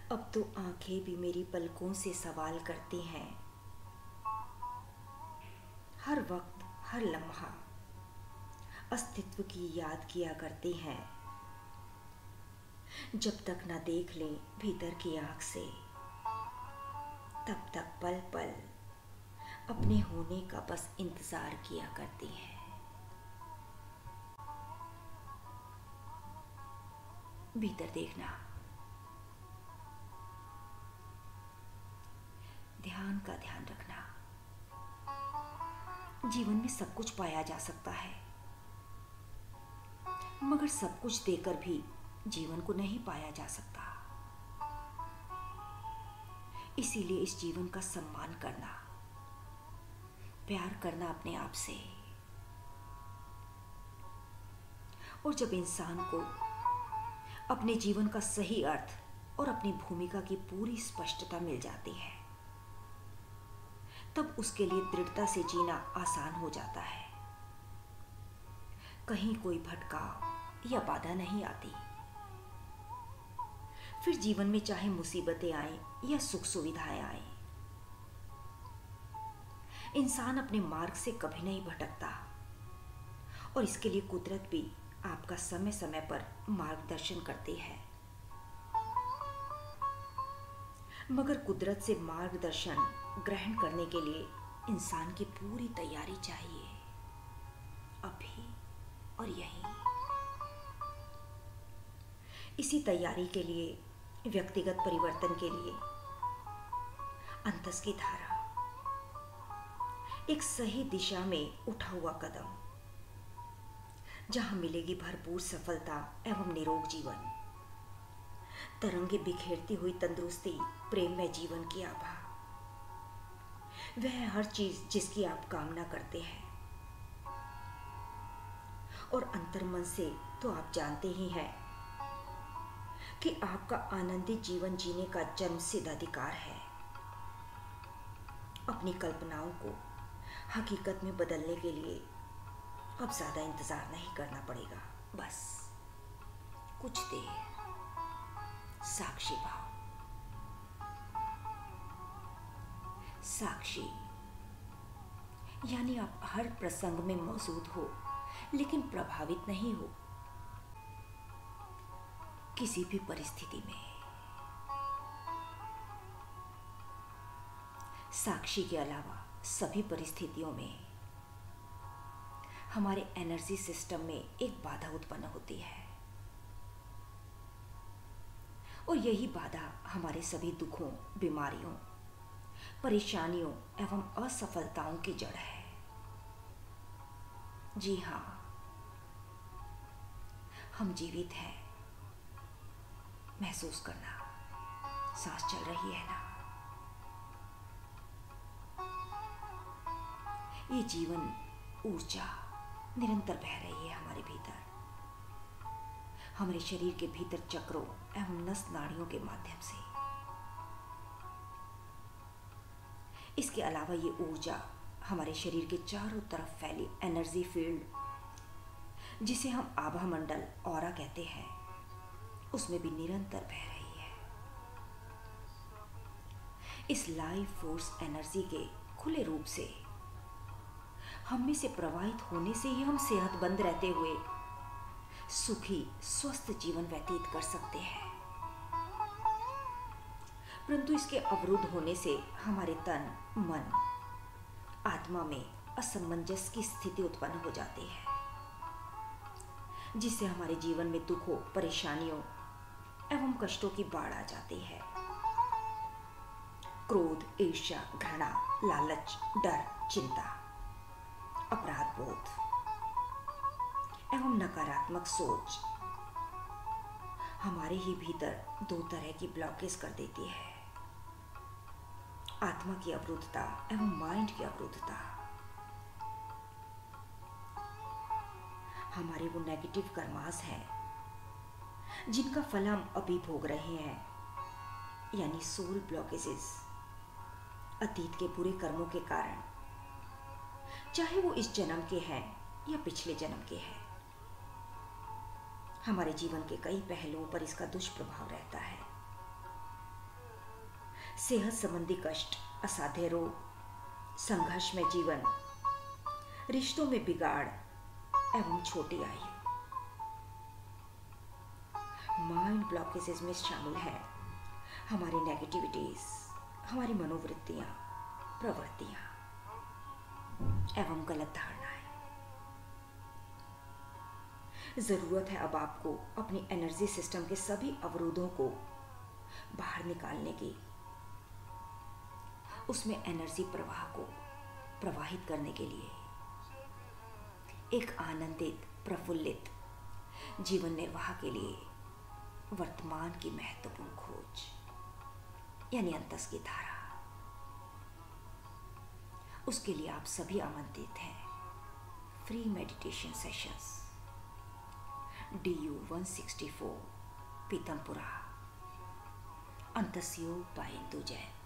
अब तो आंखें भी मेरी पलकों से सवाल करती हैं। हर वक्त हर लम्हा अस्तित्व की याद किया करती हैं। जब तक न देख लें भीतर की आंख से, तब तक पल पल अपने होने का बस इंतजार किया करती हैं। भीतर देखना, ध्यान का ध्यान रखना। जीवन में सब कुछ पाया जा सकता है, मगर सब कुछ देकर भी जीवन को नहीं पाया जा सकता। इसीलिए इस जीवन का सम्मान करना, प्यार करना अपने आप से। और जब इंसान को अपने जीवन का सही अर्थ और अपनी भूमिका की पूरी स्पष्टता मिल जाती है, तब उसके लिए दृढ़ता से जीना आसान हो जाता है। कहीं कोई भटकाव या बाधा नहीं आती। फिर जीवन में चाहे मुसीबतें आए या सुख सुविधाएं आए, इंसान अपने मार्ग से कभी नहीं भटकता। और इसके लिए कुदरत भी आपका समय समय पर मार्गदर्शन करती है। मगर कुदरत से मार्गदर्शन ग्रहण करने के लिए इंसान की पूरी तैयारी चाहिए, अभी और यहीं। इसी तैयारी के लिए, व्यक्तिगत परिवर्तन के लिए, अंतस की धारा, एक सही दिशा में उठा हुआ कदम, जहां मिलेगी भरपूर सफलता एवं निरोग जीवन, तरंगे बिखेरती हुई तंदुरुस्ती, प्रेम में जीवन की आभा, वह हर चीज जिसकी आप कामना करते हैं। और अंतर्मन से तो आप जानते ही हैं कि आपका आनंदित जीवन जीने का जन्मसिद्ध अधिकार है। अपनी कल्पनाओं को हकीकत में बदलने के लिए अब ज्यादा इंतजार नहीं करना पड़ेगा। बस कुछ देर साक्षी भाव। साक्षी यानी आप हर प्रसंग में मौजूद हो, लेकिन प्रभावित नहीं हो किसी भी परिस्थिति में। साक्षी के अलावा सभी परिस्थितियों में हमारे एनर्जी सिस्टम में एक बाधा उत्पन्न होती है, और यही बाधा हमारे सभी दुखों, बीमारियों, परेशानियों एवं असफलताओं की जड़ है। जी हाँ, हम जीवित हैं। महसूस करना, सांस चल रही है ना? ये जीवन ऊर्जा निरंतर बह रही है हमारे भीतर, हमारे शरीर के भीतर चक्रों एवं नस नाड़ियों के माध्यम से। इसके अलावा ये ऊर्जा हमारे शरीर के चारों तरफ फैली एनर्जी फील्ड, जिसे हम आभा मंडल ऑरा कहते हैं, उसमें भी निरंतर बह रही है। इस लाइफ फोर्स एनर्जी के खुले रूप से हम में से प्रवाहित होने से ही हम सेहतमंद रहते हुए सुखी स्वस्थ जीवन व्यतीत कर सकते हैं। परंतु इसके अवरुद्ध होने से हमारे तन, मन, आत्मा में असमंजस की स्थिति उत्पन्न हो जाती है, जिससे हमारे जीवन में दुखों, परेशानियों एवं कष्टों की बाढ़ आ जाती है। क्रोध, ईर्ष्या, घृणा, लालच, डर, चिंता, अपराध बोध एवं नकारात्मक सोच हमारे ही भीतर दो तरह की ब्लॉकेज कर देती है, आत्मा की अवरुद्धता एवं माइंड की अवरुद्धता। हमारे वो नेगेटिव कर्मास हैं जिनका फल हम अभी भोग रहे हैं, यानी सोल ब्लॉकेजेस, अतीत के बुरे कर्मों के कारण, चाहे वो इस जन्म के हैं या पिछले जन्म के हैं। हमारे जीवन के कई पहलुओं पर इसका दुष्प्रभाव रहता है। सेहत संबंधी कष्ट, असाध्य रोग, संघर्ष में जीवन, रिश्तों में बिगाड़ एवं छोटी आयु। माइंड ब्लॉकेजेस में शामिल है हमारी नेगेटिविटीज, हमारी मनोवृत्तियां, प्रवृत्तियां एवं गलत धारणाएं। जरूरत है अब आपको अपनी एनर्जी सिस्टम के सभी अवरोधों को बाहर निकालने की, उसमें एनर्जी प्रवाह को प्रवाहित करने के लिए एक आनंदित, प्रफुल्लित जीवन निर्वाह के लिए वर्तमान की महत्वपूर्ण खोज यानी अंतस की धारा, उसके लिए आप सभी आमंत्रित हैं। Free meditation sessions DU 164 Pitampura, Antas Yog bye Indu Jain.